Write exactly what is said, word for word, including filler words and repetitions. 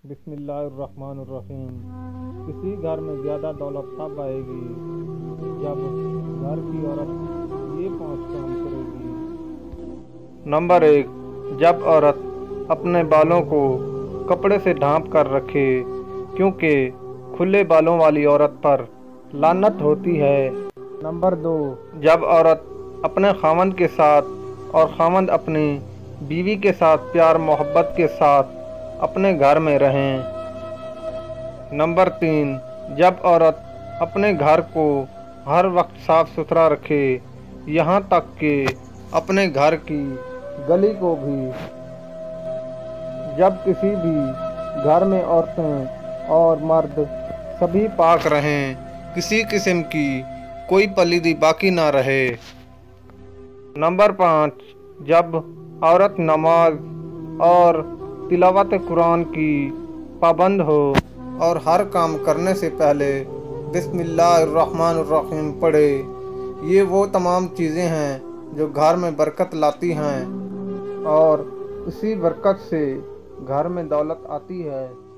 بسم اللہ الرحمن الرحیم۔ کسی گھر میں زیادہ دولت تب آئے گی جب گھر کی عورت یہ پانچ کام کرے گی۔ نمبر ایک، جب عورت اپنے بالوں کو کپڑے سے ڈھانپ کر رکھے، کیونکہ کھلے بالوں والی عورت پر لعنت ہوتی ہے۔ نمبر دو، جب عورت اپنے خاوند کے ساتھ اور خاوند اپنی بیوی کے ساتھ پیار محبت کے ساتھ اپنے گھر میں رہیں۔ نمبر تین، جب عورت اپنے گھر کو ہر وقت صاف ستھرا رکھے، یہاں تک کہ اپنے گھر کی گلی کو بھی۔ جب کسی بھی گھر میں عورتیں اور مرد سبھی پاک رہیں، کسی قسم کی کوئی پلیدی باقی نہ رہے۔ نمبر پانچ، جب عورت نماز اور تلاوت قرآن کی پابند ہو اور ہر کام کرنے سے پہلے بسم اللہ الرحمن الرحیم پڑھے۔ یہ وہ تمام چیزیں ہیں جو گھر میں برکت لاتی ہیں اور اسی برکت سے گھر میں دولت آتی ہے۔